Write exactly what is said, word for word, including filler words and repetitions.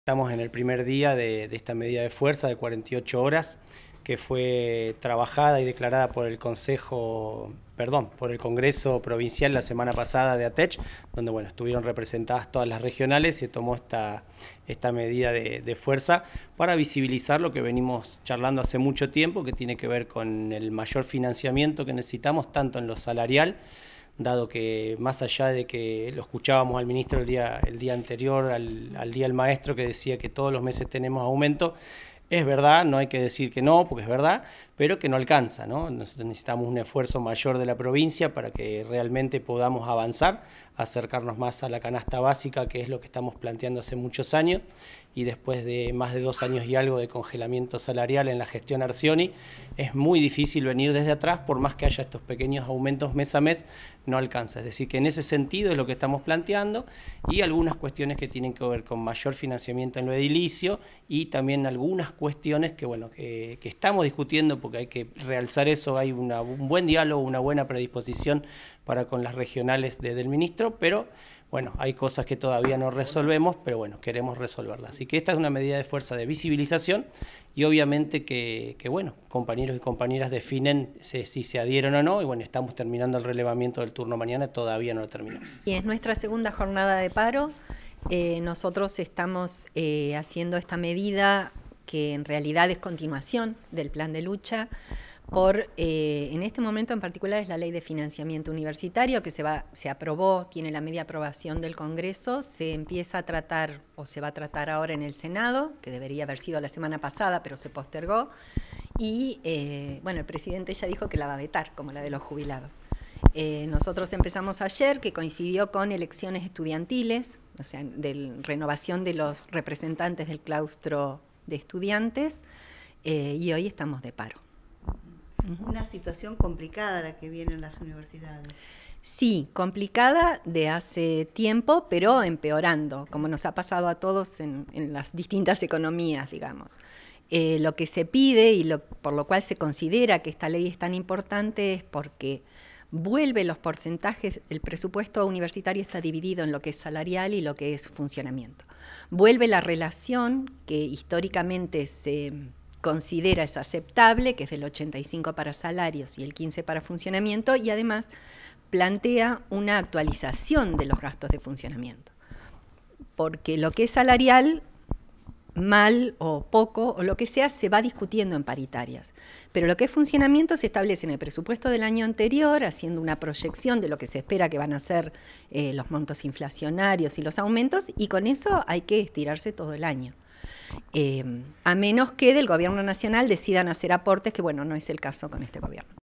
Estamos en el primer día de, de esta medida de fuerza de cuarenta y ocho horas que fue trabajada y declarada por el Consejo, perdón, por el Congreso Provincial la semana pasada de ATECH, donde bueno, estuvieron representadas todas las regionales y se tomó esta, esta medida de, de fuerza para visibilizar lo que venimos charlando hace mucho tiempo, que tiene que ver con el mayor financiamiento que necesitamos, tanto en lo salarial, dado que más allá de que lo escuchábamos al ministro el día, el día anterior, al, al Día del Maestro, que decía que todos los meses tenemos aumento, es verdad, no hay que decir que no, porque es verdad, pero que no alcanza, ¿no? Nosotros necesitamos un esfuerzo mayor de la provincia para que realmente podamos avanzar, acercarnos más a la canasta básica, que es lo que estamos planteando hace muchos años, y después de más de dos años y algo de congelamiento salarial en la gestión Arcioni, es muy difícil venir desde atrás, por más que haya estos pequeños aumentos mes a mes, no alcanza. Es decir, que en ese sentido es lo que estamos planteando, y algunas cuestiones que tienen que ver con mayor financiamiento en lo edilicio, y también algunas cuestiones que, bueno, que, que estamos discutiendo, porque hay que realzar eso, hay una, un buen diálogo, una buena predisposición para con las regionales de, del ministro, pero bueno, hay cosas que todavía no resolvemos, pero bueno, queremos resolverlas. Así que esta es una medida de fuerza de visibilización y obviamente que, que bueno, compañeros y compañeras definen si, si se adhieren o no, y bueno, estamos terminando el relevamiento del turno mañana, todavía no lo terminamos. Y es nuestra segunda jornada de paro. Eh, nosotros estamos eh, haciendo esta medida que en realidad es continuación del plan de lucha, por, eh, en este momento en particular es la ley de financiamiento universitario que se, va, se aprobó, tiene la media aprobación del Congreso, se empieza a tratar o se va a tratar ahora en el Senado, que debería haber sido la semana pasada pero se postergó, y eh, bueno, el presidente ya dijo que la va a vetar, como la de los jubilados. Eh, nosotros empezamos ayer, que coincidió con elecciones estudiantiles, o sea, de renovación de los representantes del claustro de estudiantes, eh, y hoy estamos de paro. Una situación complicada la que viene en las universidades. Sí, complicada de hace tiempo, pero empeorando, como nos ha pasado a todos en, en las distintas economías, digamos. Eh, lo que se pide y lo, por lo cual se considera que esta ley es tan importante es porque vuelve los porcentajes, el presupuesto universitario está dividido en lo que es salarial y lo que es funcionamiento. Vuelve la relación que históricamente se considera es aceptable, que es del ochenta y cinco para salarios y el quince para funcionamiento, y además plantea una actualización de los gastos de funcionamiento. Porque lo que es salarial, mal o poco, o lo que sea, se va discutiendo en paritarias. Pero lo que es funcionamiento se establece en el presupuesto del año anterior, haciendo una proyección de lo que se espera que van a ser eh, los montos inflacionarios y los aumentos, y con eso hay que estirarse todo el año. Eh, a menos que del gobierno nacional decidan hacer aportes, que bueno, no es el caso con este gobierno.